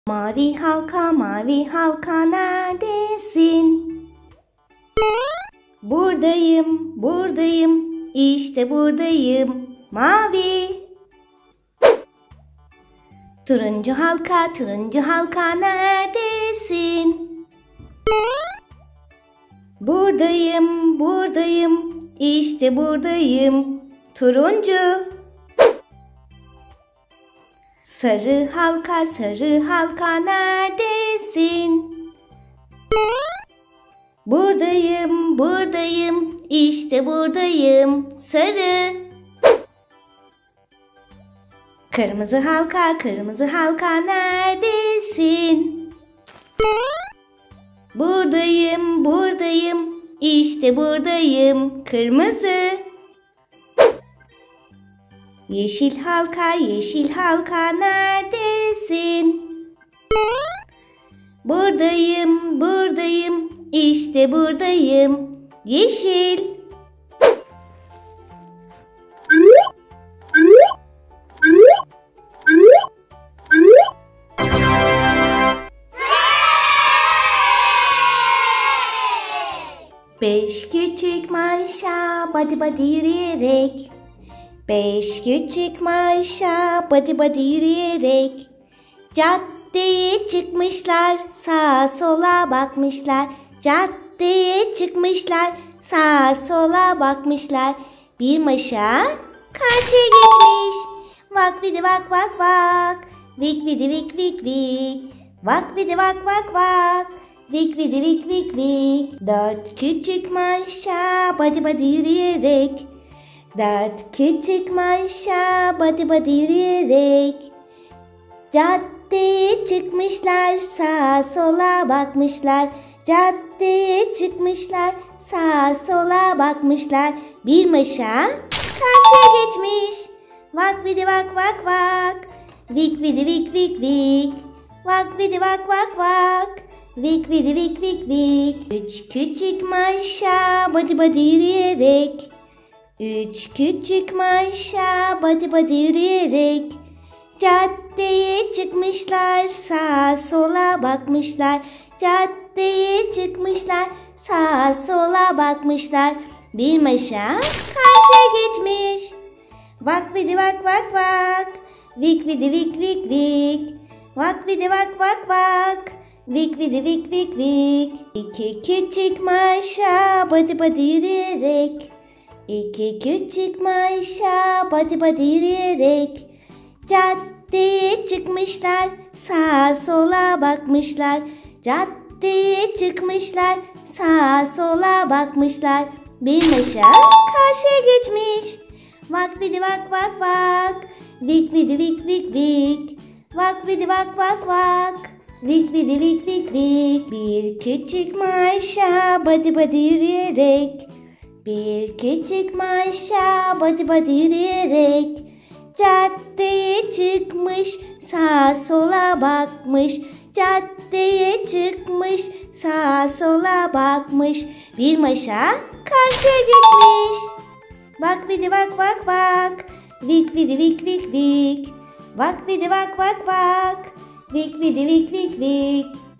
Mavi halka, mavi halka neredesin? Buradayım, buradayım, işte buradayım, mavi. Turuncu halka, turuncu halka neredesin? Buradayım, buradayım, işte buradayım, turuncu. Sarı halka, sarı halka neredesin? Buradayım, buradayım, işte buradayım, sarı. Kırmızı halka, kırmızı halka neredesin? Buradayım, buradayım, işte buradayım, kırmızı. Yeşil halka, yeşil halka neredesin? Buradayım, buradayım, işte buradayım, yeşil. Beş küçük maşa badi badi yürüyerek. Beş küçük maşa badi badi yürüyerek caddeye çıkmışlar, sağa sola bakmışlar. Caddeye çıkmışlar, sağa sola bakmışlar. Bir maşa karşıya geçmiş. Vak vidi vak vak vak, vik vidi vik vik vik. Vak vidi vak vak vak, vik vidi vik vik vik. Dört küçük maşa badi badi yürüyerek. Dört küçük maşa badi badi yürüyerek caddeye çıkmışlar, sağa sola bakmışlar. Caddeye çıkmışlar, sağa sola bakmışlar. Bir maşa karşıya geçmiş. Vak vidi vak vak vak, vik vidi vik vik vik. Vak vidi vak vak vak, vik vidi vik vik vik. Üç küçük maşa badi badi yürüyerek. Üç küçük maşa badi badi yürüyerek caddeye çıkmışlar, sağa sola bakmışlar. Caddeye çıkmışlar, sağa sola bakmışlar. Bir maşa karşıya geçmiş. Vak vidi vak vak vak, vik vidi vik vik vik. Vak vidi vak vak vak, vik vidi vik vik vik. İki küçük maşa badi badi yürüyerek. İki küçük maşa badi badi yürüyerek caddeye çıkmışlar, sağa sola bakmışlar. Caddeye çıkmışlar, sağa sola bakmışlar. Bir maşa karşıya geçmiş. Vak vidi vak vak vak, vik vidi vik vik vik. Vak vidi vak vak vak, vik vidi vik vik vik. Bir küçük maşa badi badi yürüyerek. Bir küçük maşa badi badi yürüyerek caddeye çıkmış, sağa sola bakmış. Caddeye çıkmış, sağa sola bakmış. Bir maşa karşıya geçmiş. Vak vidi vak vak vak, vik vidi vik vik vik. Vak vidi vak vak vak, vik vidi vik vik vik.